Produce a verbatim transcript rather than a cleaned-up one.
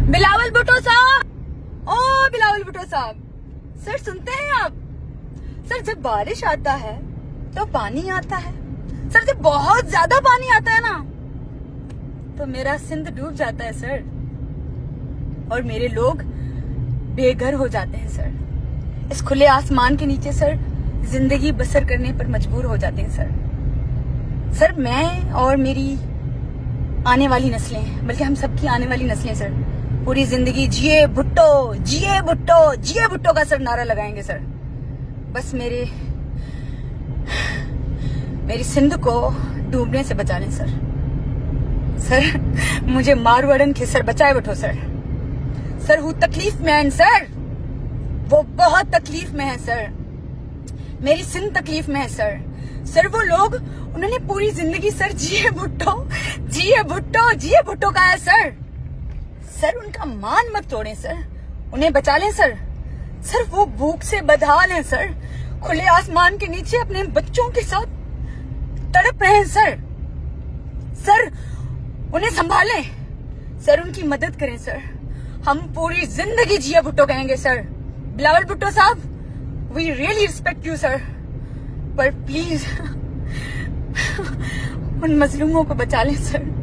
बिलावल भुट्टो साहब, ओ बिलावल भुट्टो साहब, सर सुनते हैं आप? सर जब बारिश आता है तो पानी आता है, सर जब बहुत ज्यादा पानी आता है ना तो मेरा सिंध डूब जाता है सर, और मेरे लोग बेघर हो जाते हैं सर। इस खुले आसमान के नीचे सर जिंदगी बसर करने पर मजबूर हो जाते हैं सर। सर मैं और मेरी आने वाली नस्लें, बल्कि हम सबकी आने वाली नस्लें सर पूरी जिंदगी जिए भुट्टो, जिए भुट्टो, जिए भुट्टो का सर नारा लगाएंगे सर। बस मेरे मेरी सिंध को डूबने से बचा लें सर। सर मुझे मारवाड़न के सर बचाए बैठो सर। सर वो तकलीफ में है सर, वो बहुत तकलीफ में है सर। मेरी सिंध तकलीफ में है सर। सर वो लोग, उन्होंने पूरी जिंदगी सर जिए भुट्टो, जिए भुट्टो, जिए भुट्टो का है सर। सर उनका मान मत तोड़ें सर, उन्हें बचा लें सर। सर वो भूख से बदहाल हैं सर, खुले आसमान के नीचे अपने बच्चों के साथ तड़प रहे हैं सर। सर उन्हें संभालें सर, उनकी मदद करें सर। हम पूरी जिंदगी जिए भुट्टो कहेंगे सर। बिलावल भुट्टो साहब, we really respect you sir, पर प्लीज उन मजलूमों को बचा लें सर।